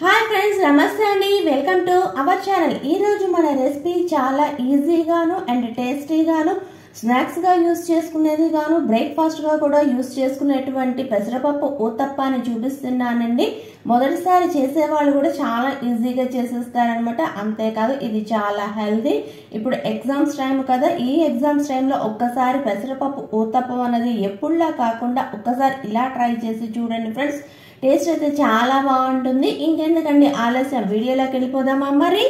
Hi friends, నమస్తే అండి. Welcome to our channel. ఈ రోజు మన రెసిపీ చాలా ఈజీగాను అండ్ టేస్టీగాను స్నాక్స్గా యూస్ చేసుకునేది గాను బ్రేక్ఫాస్ట్గా కూడా యూస్ చేసుకునేటువంటి పెసరపప్పు ఊతప్పాని చూపిస్తున్నానండి. మొదటిసారి చేసేవాళ్ళు కూడా చాలా ఈజీగా చేసేస్తారనమాట. అంతేకాదు ఇది చాలా హెల్దీ. ఇప్పుడు ఎగ్జామ్స్ టైం కదా, ఈ ఎగ్జామ్స్ టైంలో ఒక్కసారి పెసరపప్పు ఊతప్పం అనేది ఎప్పుడులా కాకుండా ఒక్కసారి ఇలా ట్రై చేసి చూడండి ఫ్రెండ్స్. టేస్ట్ అయితే చాలా బాగుంటుంది. ఇంకెందుకండి ఆలస్యం, వీడియోలోకి వెళ్ళిపోదామా మరి.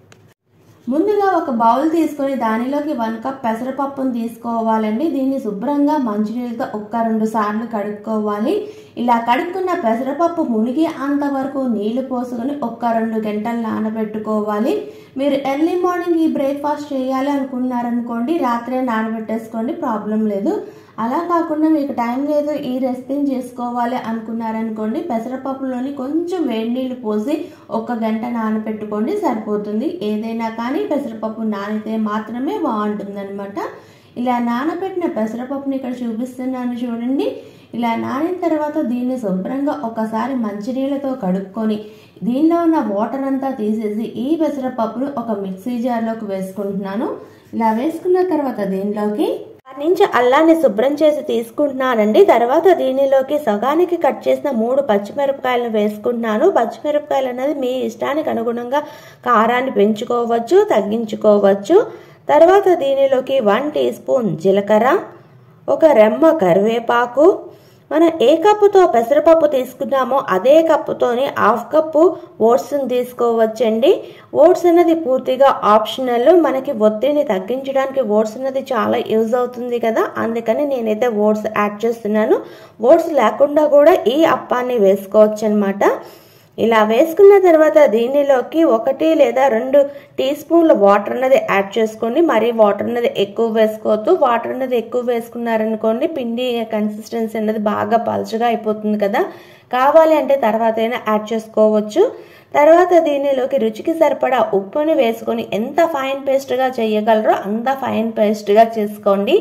ముందుగా ఒక బౌల్ తీసుకొని దానిలోకి 1 కప్ పెసరపప్పును తీసుకోవాలండి. దీన్ని శుభ్రంగా మంచినీళ్ళతో 1-2 సార్లు కడుక్కోవాలి. ఇలా కడుక్కున్న పెసరపప్పు మునిగి అంతవరకు నీళ్లు పోసుకొని 1-2 గంటలు నానబెట్టుకోవాలి. మీరు ఎర్లీ మార్నింగ్ ఈ బ్రేక్ఫాస్ట్ చేయాలి అనుకున్నారనుకోండి, రాత్రే నానబెట్టేసుకోండి, ప్రాబ్లం లేదు. అలా కాకుండా మీకు టైం లేదు, ఈ రెసిపీని చేసుకోవాలి అనుకున్నారనుకోండి, పెసరపప్పులోని కొంచెం వేడి నీళ్ళు పోసి 1 గంట నానబెట్టుకోండి, సరిపోతుంది. ఏదైనా కానీ పెసరపప్పు నానితే మాత్రమే బాగుంటుంది అనమాట. ఇలా నానబెట్టిన పెసరపప్పుని ఇక్కడ చూపిస్తున్నాను చూడండి. ఇలా నానిన తర్వాత దీన్ని శుభ్రంగా ఒకసారి మంచినీళ్ళతో కడుక్కొని దీనిలో ఉన్న వాటర్ అంతా తీసేసి ఈ పెసరపప్పును ఒక మిక్సీ జార్లోకి వేసుకుంటున్నాను. ఇలా వేసుకున్న తర్వాత దీనిలోకి నుంచి అల్లాన్ని శుభ్రం చేసి తీసుకుంటున్నానండి. తర్వాత దీనిలోకి సగానికి కట్ చేసిన 3 పచ్చిమిరపకాయలను వేసుకుంటున్నాను. పచ్చిమిరపకాయలు అనేది మీ ఇష్టానికి అనుగుణంగా కారాన్ని పెంచుకోవచ్చు, తగ్గించుకోవచ్చు. తర్వాత దీనిలోకి 1 టీ స్పూన్ జీలకర్ర, 1 రెమ్మ కరివేపాకు, మనం ఏ కప్పుతో పెసరపప్పు తీసుకున్నామో అదే కప్పుతోని 1/2 కప్పు ఓట్స్ని తీసుకోవచ్చండి. ఓట్స్ అనేది పూర్తిగా ఆప్షనల్. మనకి ఒత్తిడిని తగ్గించడానికి ఓట్స్ అనేది చాలా యూజ్ అవుతుంది కదా, అందుకని నేనైతే ఓట్స్ యాడ్ చేస్తున్నాను. ఓట్స్ లేకుండా కూడా ఈ అప్పాన్ని వేసుకోవచ్చు అనమాట. ఇలా వేసుకున్న తర్వాత దీనిలోకి 1 లేదా 2 టీ స్పూన్ల వాటర్ అనేది యాడ్ చేసుకోండి. మరి వాటర్ అనేది ఎక్కువ వేసుకోవద్దు. వాటర్ అనేది ఎక్కువ వేసుకున్నారనుకోండి, పిండి కన్సిస్టెన్సీ అనేది బాగా పలుచగా అయిపోతుంది కదా. కావాలి అంటే తర్వాత అయినా యాడ్ చేసుకోవచ్చు. తర్వాత దీనిలోకి రుచికి సరిపడా ఉప్పుని వేసుకొని ఎంత ఫైన్ పేస్ట్గా చేయగలరో అంత ఫైన్ పేస్ట్గా చేసుకోండి.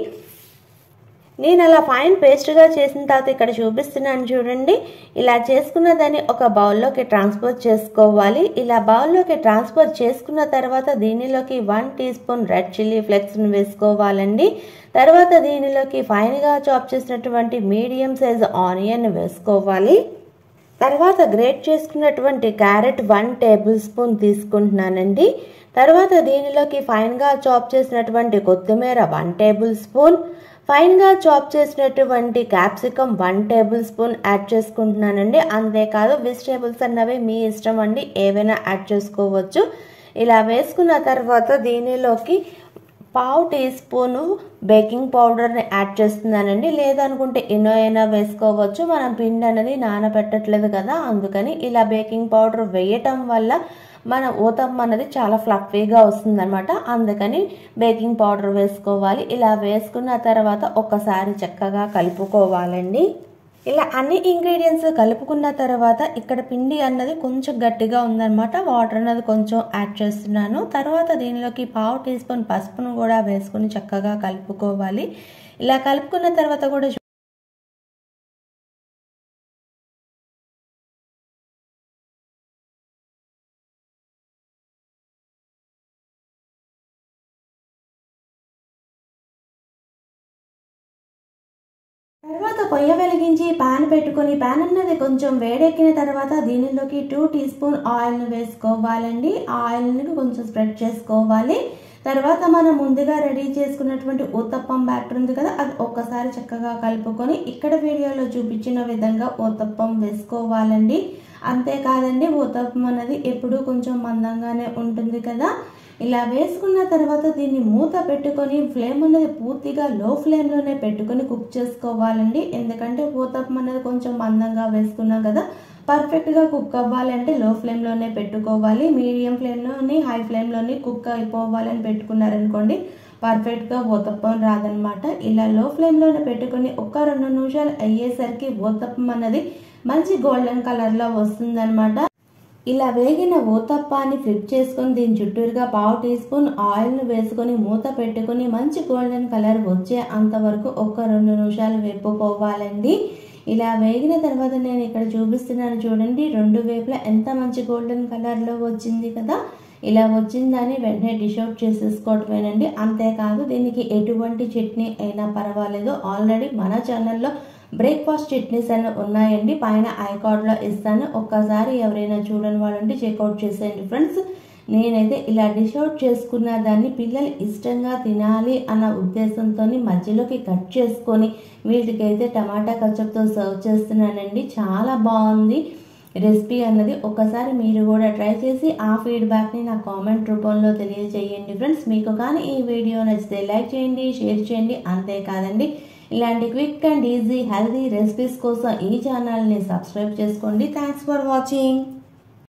నేను అలా ఫైన్ పేస్ట్గా చేసిన తర్వాత ఇక్కడ చూపిస్తున్నాను చూడండి. ఇలా చేసుకున్న దాన్ని ఒక బౌల్లోకి ట్రాన్స్ఫర్ చేసుకోవాలి. ఇలా బౌల్లోకి ట్రాన్స్ఫర్ చేసుకున్న తర్వాత దీనిలోకి 1 టీ స్పూన్ రెడ్ చిల్లీ ఫ్లేక్స్ని వేసుకోవాలండి. తర్వాత దీనిలోకి ఫైన్గా చాప్ చేసినటువంటి మీడియం సైజ్ ఆనియన్ వేసుకోవాలి. తర్వాత గ్రేట్ చేసుకున్నటువంటి క్యారెట్ 1 టేబుల్ స్పూన్ తీసుకుంటున్నానండి. తర్వాత దీనిలోకి ఫైన్గా చాప్ చేసినటువంటి కొత్తిమీర 1 టేబుల్ స్పూన్, ఫైన్గా చాప్ చేసినటువంటి క్యాప్సికమ్ 1 టేబుల్ స్పూన్ యాడ్ చేసుకుంటున్నానండి. అంతేకాదు వెజిటేబుల్స్ అన్నవి మీ ఇష్టం అండి, ఏవైనా యాడ్ చేసుకోవచ్చు. ఇలా వేసుకున్న తర్వాత దీనిలోకి 1/2 టీ స్పూను బేకింగ్ పౌడర్ని యాడ్ చేస్తున్నానండి. లేదనుకుంటే ఇనో అయినా వేసుకోవచ్చు. మనం పిండి అనేది నానబెట్టట్లేదు కదా, అందుకని ఇలా బేకింగ్ పౌడర్ వేయటం వల్ల మన ఊతప్పం అనేది చాలా ఫ్లఫీగా వస్తుంది అనమాట. అందుకని బేకింగ్ పౌడర్ వేసుకోవాలి. ఇలా వేసుకున్న తర్వాత ఒకసారి చక్కగా కలుపుకోవాలండి. ఇలా అన్ని ఇంగ్రీడియంట్స్ కలుపుకున్న తర్వాత ఇక్కడ పిండి అన్నది కొంచెం గట్టిగా ఉందన్నమాట. వాటర్ అనేది కొంచెం యాడ్ చేస్తున్నాను. తర్వాత దీనిలోకి 1/2 టీ స్పూన్ పసుపును కూడా వేసుకుని చక్కగా కలుపుకోవాలి. ఇలా కలుపుకున్న తర్వాత కూడా తర్వాత పొయ్యి వెలిగించి పాన్ పెట్టుకొని పాన్ అన్నది కొంచెం వేడెక్కిన తర్వాత దీనిలోకి 2 టీ స్పూన్ ఆయిల్ని వేసుకోవాలండి. ఆయిల్ని కొంచెం స్ప్రెడ్ చేసుకోవాలి. తర్వాత మనం ముందుగా రెడీ చేసుకున్నటువంటి ఊతప్పం బ్యాటర్ ఉంది కదా, అది ఒక్కసారి చక్కగా కలుపుకొని ఇక్కడ వీడియోలో చూపించిన విధంగా ఊతప్పం వేసుకోవాలండి. అంతేకాదండి, ఊతప్పం అనేది ఎప్పుడూ కొంచెం మందంగానే ఉంటుంది కదా. ఇలా వేసుకున్న తర్వాత దీన్ని మూత పెట్టుకొని ఫ్లేమ్ అనేది పూర్తిగా లో ఫ్లేమ్లోనే పెట్టుకొని కుక్ చేసుకోవాలండి. ఎందుకంటే ఊతప్పం అనేది కొంచెం మందంగా వేసుకున్నాం కదా, పర్ఫెక్ట్గా కుక్ అవ్వాలంటే లో ఫ్లేమ్లోనే పెట్టుకోవాలి. మీడియం ఫ్లేమ్లోని హై ఫ్లేమ్లోని కుక్ అయిపోవాలని పెట్టుకున్నారనుకోండి, పర్ఫెక్ట్గా ఊతప్పం రాదనమాట. ఇలా లో ఫ్లేమ్లోనే పెట్టుకొని 1-2 నిమిషాలు అయ్యేసరికి ఊతప్పం అనేది మంచి గోల్డెన్ కలర్లో వస్తుందన్నమాట. ఇలా వేగిన ఊతప్పాన్ని ఫ్లిప్ చేసుకొని దీని చుట్టూరుగా 1/2 టీ స్పూన్ ఆయిల్ను వేసుకొని మూత పెట్టుకొని మంచి గోల్డెన్ కలర్ వచ్చే అంతవరకు 1-2 నిమిషాలు వేపుకోవాలండి. ఇలా వేగిన తర్వాత నేను ఇక్కడ చూపిస్తున్నాను చూడండి, రెండు వైపులా ఎంత మంచి గోల్డెన్ కలర్లో వచ్చింది కదా. ఇలా వచ్చిందని వెంటనే డిష్ అవుట్ చేసేసుకోవటమేనండి. అంతేకాదు దీనికి ఎటువంటి చట్నీ అయినా పర్వాలేదు. ఆల్రెడీ మన ఛానల్లో బ్రేక్ఫాస్ట్ చట్నీస్ అని ఉన్నాయండి, పైన ఐకార్డ్లో ఇస్తాను. ఒక్కసారి ఎవరైనా చూడని వాళ్ళంటే చెక్అవుట్ చేసేయండి ఫ్రెండ్స్. నేనైతే ఇలా డిష్ అవుట్ చేసుకున్న దాన్ని పిల్లలు ఇష్టంగా తినాలి అన్న ఉద్దేశంతో మధ్యలోకి కట్ చేసుకొని వీటికైతే టమాటా కచప్తో సర్వ్ చేస్తున్నానండి. చాలా బాగుంది రెసిపీ అన్నది. ఒకసారి మీరు కూడా ట్రై చేసి ఆ ఫీడ్బ్యాక్ని నా కామెంట్ రూపంలో తెలియజేయండి ఫ్రెండ్స్. మీకు కానీ ఈ వీడియో నచ్చితే లైక్ చేయండి, షేర్ చేయండి. అంతేకాదండి, ఇలాంటి quick and easy healthy recipes కోసం ఈ ఛానల్ని సబ్స్క్రైబ్ చేసుకోండి. Thanks for watching.